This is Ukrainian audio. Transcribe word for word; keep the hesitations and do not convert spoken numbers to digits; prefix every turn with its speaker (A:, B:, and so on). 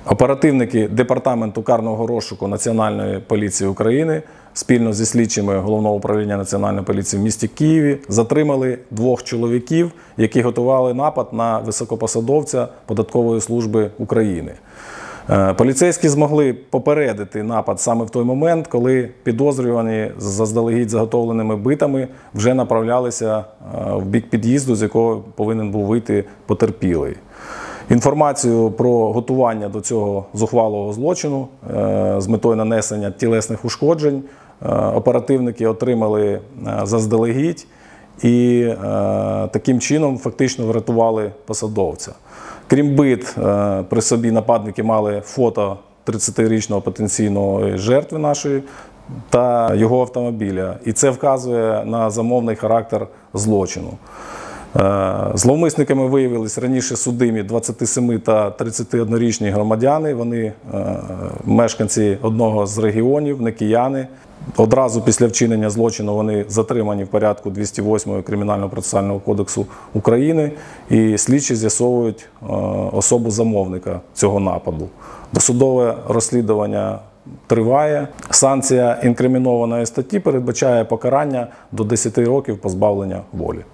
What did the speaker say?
A: Оперативники Департаменту карного розшуку Національної поліції України спільно зі слідчими Головного управління Національної поліції в місті Києві затримали двох чоловіків, які готували напад на високопосадовця Податкової служби України. Поліцейські змогли попередити напад саме в той момент, коли підозрювані з заздалегідь заготовленими битами вже направлялися в бік під'їзду, з якого повинен був вийти потерпілий. Інформацію про готування до цього зухвалого злочину з метою нанесення тілесних ушкоджень оперативники отримали заздалегідь і таким чином фактично врятували посадовця. Крім бит, при собі нападники мали фото тридцятирічного потенційного жертви нашої та його автомобіля. І це вказує на замовний характер злочину. Зловмисниками виявились раніше судимі двадцятисеми- та тридцятиоднорічні громадяни. Вони мешканці одного з регіонів, не кияни. Одразу після вчинення злочину вони затримані в порядку двісті восьмого Кримінального процесуального кодексу України, і слідчі з'ясовують особу замовника цього нападу. Досудове розслідування триває. Санкція інкримінованої статті передбачає покарання до десяти років позбавлення волі.